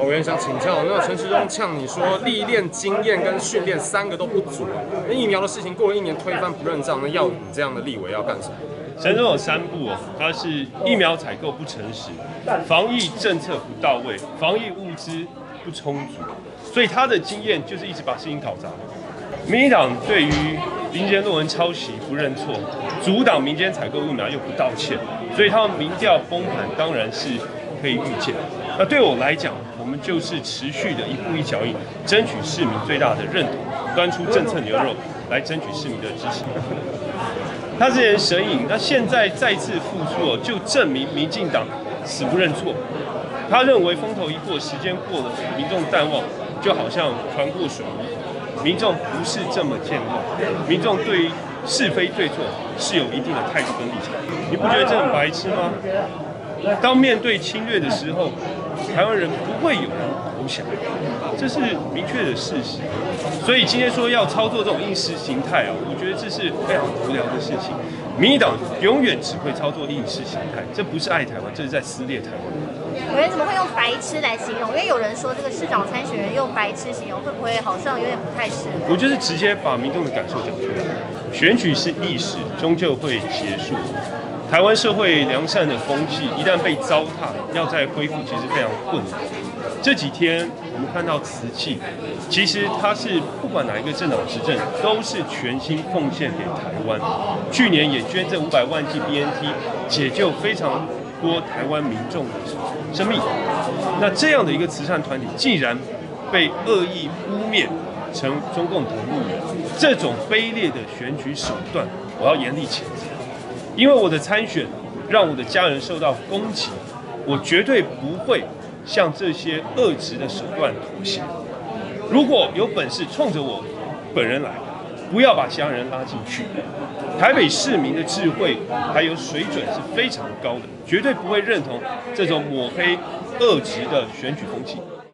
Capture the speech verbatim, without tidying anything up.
委员想请教，那陈时中呛你说历练、经验跟训练三个都不足，那疫苗的事情过了一年推翻不认账，那要你这样的立委要干什么？ 陈总有三步哦，它是疫苗采购不诚实，防疫政策不到位，防疫物资不充足，所以他的经验就是一直把事情搞砸。民进党对于林杰论文抄袭不认错，阻挡民间采购疫苗又不道歉，所以他们民调崩盘当然是可以预见。那对我来讲，我们就是持续的一步一脚印，争取市民最大的认同，端出政策牛肉来争取市民的支持。他之前神隐，那现在再次复出哦，就证明民进党死不认错。他认为风头一过，时间过了，民众淡忘，就好像船过水无。民众不是这么健忘，民众对于是非对错是有一定的态度跟立场。你不觉得这很白痴吗？当面对侵略的时候，台湾人不会有人投降，这是明确的事实。所以今天说要操作这种意识形态啊，我觉得这是非常无聊的事情。民进党永远只会操作意识形态，这不是爱台湾，这是在撕裂台湾。 有人怎么会用白痴来形容？因为有人说这个市长参选人用白痴形容，会不会好像有点不太适合？ 我就是直接把民众的感受讲出来。选举是意识，终究会结束。台湾社会良善的风气一旦被糟蹋，要再恢复其实非常困难。这几天我们看到瓷器，其实它是不管哪一个政党执政，都是全心奉献给台湾。去年也捐赠五百万剂 B N T， 解救非常多台湾民众的生命。那这样的一个慈善团体，竟然被恶意污蔑成中共同路人，这种卑劣的选举手段，我要严厉谴责。因为我的参选让我的家人受到攻击，我绝对不会向这些恶质的手段妥协。如果有本事冲着我本人来，不要把其他人拉进去。台北市民的智慧还有水准是非常高的，绝对不会认同这种抹黑恶质的选举风气。